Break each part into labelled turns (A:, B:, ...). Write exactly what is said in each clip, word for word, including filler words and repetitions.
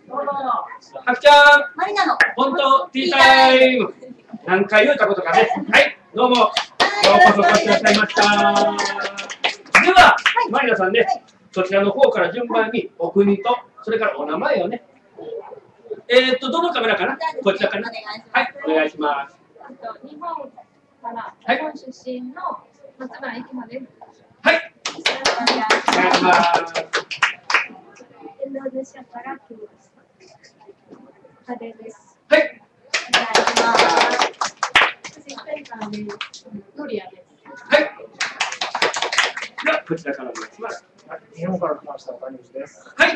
A: はきちゃん、
B: マリナの
A: 本当ティータイム。何回言ったことかね。はい、どうも。ようこそお越しくださいました。では、マリナさんね、そちらの方から順番にお国と、それからお名前をね。えーっと、どのカメラかな？こちらかな。はい、お願いします。
C: 日本から日本出身の松原幸葉です。
A: はい。お願いします。
C: インドネシアから来ました。カレーです。
A: はい。
B: お願いします。
C: 私スペインからです。ノリアです。
A: はい。ではこちらからお願いします。
D: 日本から来ました岡西です。
A: はい。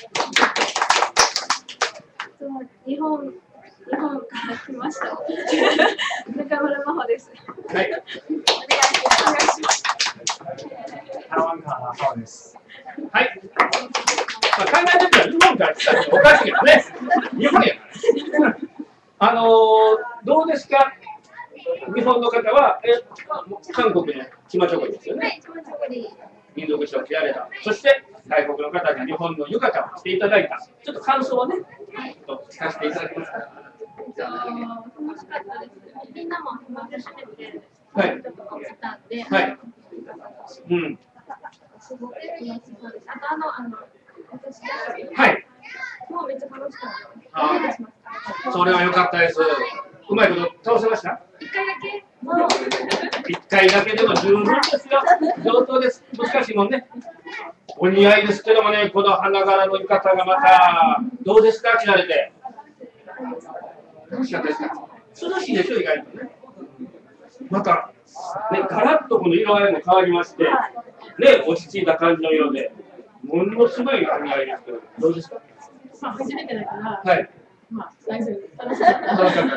C: 日本日本から来ました。中村真帆です。
A: はい。
C: お願いします。
D: 台湾からハワです。
A: はい。まあ、考えてみたら日本から来たっておかしいけどね。日本やから。あのー、どうですか。日本の方はえ韓国のチマチョゴリですよね。
C: はい、チマチョゴリ。
A: 民族衣装を着られた。そして外国の方に日本の浴衣を着ていただいた。ちょっと感想をね、聞かせていただけますか。
C: 楽しかったです。みんなも初めて
A: はい。
C: 来たんで、
A: はい。うん。
C: すごく楽しそうです。あとあのあの私
A: はい。
C: もうめっちゃ楽しかったです。
A: ああ、それは良かったです。うまいこと倒せました？
C: 一回だけ。
A: 一回だけでも十分ですよ。上等です。難しいもんね。お似合いですけどもね、この花柄の浴衣がまたどうですか？着られて。楽しかったですか？涼しいでしょ、意外とね。またね、ガラッとこの色合いも変わりまして、ね、落ち着いた感じの色で、ものすごいお似合いですけど、どうですか？
C: まあ初めてだから、
A: はい。
C: まあ大丈夫。楽しかった。楽しかった。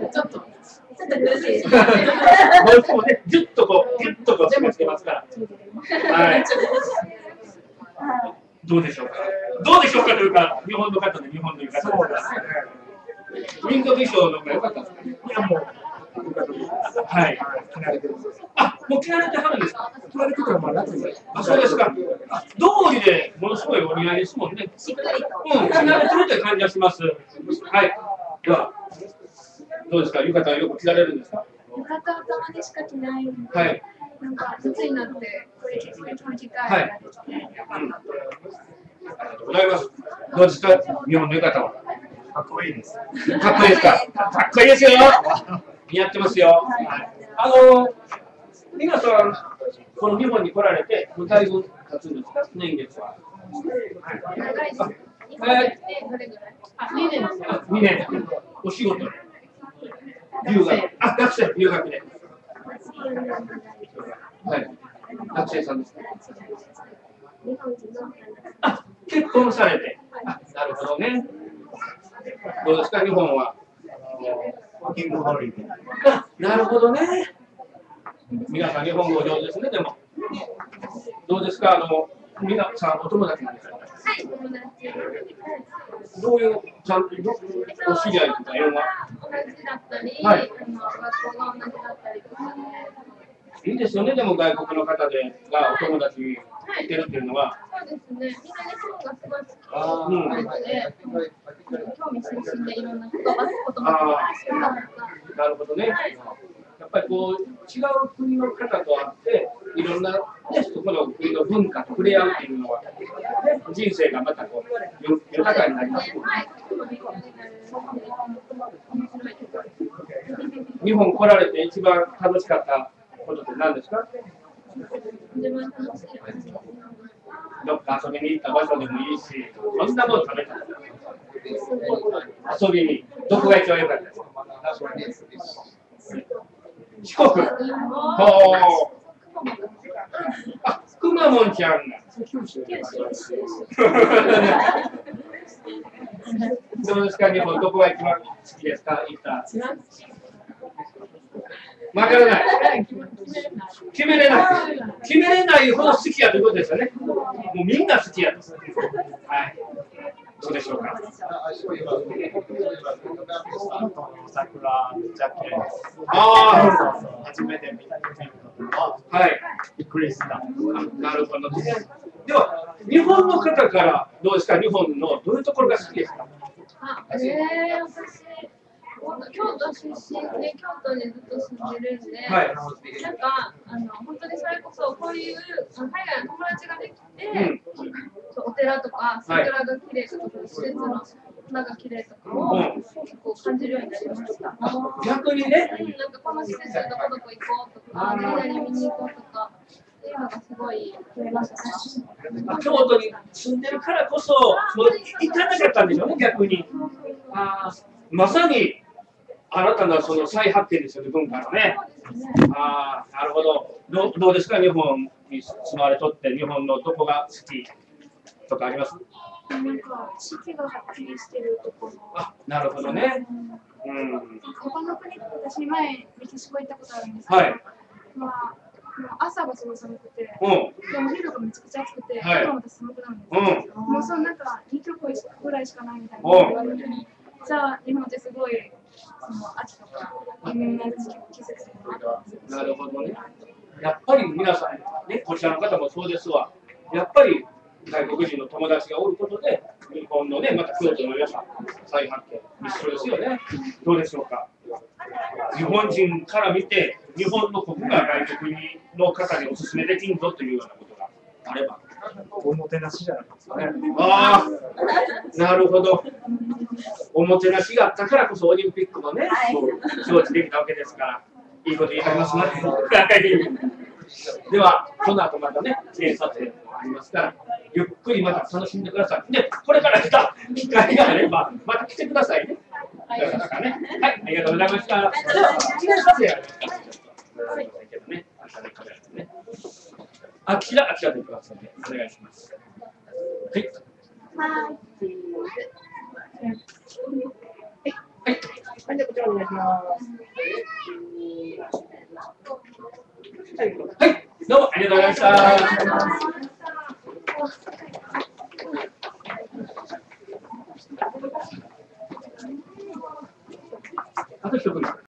C: ちょっと。
B: ちょっと苦しいです。
A: どうしてもね、ぎゅっとこう、ぎゅっとこう、締め付けますから。はい。どうでしょうか。どうでしょうかというか、日本の方で日本の浴衣。そうですね。民族衣装の方が良かったですか。いやもう。はい。着慣れてるんです。あ、もう着慣れてはるんですか。
D: 着慣れてるからまあ夏に。
A: あ、そうですか。道理でものすごいお似合いですもんね。
B: しっかりと。
A: うん、着慣れてるという感じがします。はい。では。どうですか、浴衣はよく着られるんですか。
C: 浴衣はたまにしか着ないんで、
A: はい、
C: なんか夏になってこれ着る機会
A: ができて、はい、うん、ありがとうございます。どうですか、日本の浴衣は。
D: かっこいいです。
A: かっこいいですか。かっこいいですよ。似合ってますよ。はい、あの皆さんこの日本に来られて、もうだいぶ経つんですか、年月は。
C: 長いです。日本に来てどれぐらい？あ、にねんですよ。
A: にねん。お仕事。留学。あ、学生、留学で。はい。学生さんですか。あ、結婚されて。あ、なるほどね。どうですか、日本は。あ、なるほどね。皆さん、日本語上手ですね、でも。どうですか、あの、皆さん、お友達なんですか。
C: はい、友達。
A: どういう、ちゃんと、お知り合いとか、縁は。
C: 同じだったり、
A: はい、
C: あの学校が同じだったりとか
A: で。いいですよね、でも外国の方でがお友達にいてるっていうのは。
C: そうですね、みんな日本がすごい好きなので、興味津々でいろんな言葉、言葉
A: となるほどね。はい、やっぱりこう違う国の方と会っていろんな、ね、そこの国の文化と触れ合うっていうのは、ね、人生がまたこう豊かになりますもんね。日本来られて一番楽しかったことって何ですか？どっか遊びに行った場所でもいいし、こんなもの食べた遊びにどこが一番良かったですか？四国。ほう。あ、くまモンちゃんが。どうですか、日本どこが一番好きですか？行った。わからない。決めれない。決めれないほど好きやということですよね。もうみんな好きやと。はい。どうでしょうか。
D: 桜めっちゃ綺麗です。
A: ああ、
D: 初めて見た
A: はい。
D: びっくりした。
A: なるほど。では、日本の方からどうですか、日本のどういうところが好きですか？ しい。
C: えー、私、京都出身で京都にずっと住んでるんで、
A: はい。
C: なんかあの本当にそれこそこういう海外の友達ができて、うん、お寺とか桜が綺麗とか、施設の花が綺麗とかを、うん、結構感じるようになりました。
A: 逆にね、
C: うん、なんかこの施設どこどこ行こうとか、何々見に行こうとか。っていうのがすごい増えましたね。
A: 京都に住んでるからこそ、もう行かなかったんでしょうね、逆に。あまさに新たなその再発見ですよね、文化のね。ああ、なるほど。どどうですか、日本に住まわれとって、日本のどこが好きとかあります？
C: なんか四季がはっきりしてるところ。
A: あ、なるほどね。うん。
C: 他の国、私前メキシコ行ったことあるんですけど、はい、まあ。もう朝がすごい寒くて、うん、でも昼がめちゃくちゃ暑くて、はい、今また寒くなるんですよ。うん、もうそのなんかにきょくぐらいしかないみたいな言われて、じゃあ日本ってすごいその秋とか微妙な季節
A: なるほどね。やっぱり皆さんね、こちらの方もそうですわ。やっぱり外国人の友達がおることで、日本のね、また京都の皆さん再発見一緒ですよね。どうでしょうか。日本人から見て、日本の国が外国の方にお勧めできんぞというようなことがあれば。
D: おもてなしじゃないですかね。
A: ああ、なるほど。おもてなしがあったからこそオリンピックもね、招致できたわけですから、いいこと言い張りますね。では、この後またね、記念撮影もありますから、ゆっくりまた楽しんでください。で、これから来た機会があれば、また来てくださいね。はい、ありがとうございました。記念撮影ありますか？あちら、あちらで行きますので、お願いします。はい。はい。はい。はい、じゃあこちらお願いします。はい、どうもありがとうございました。あと一組。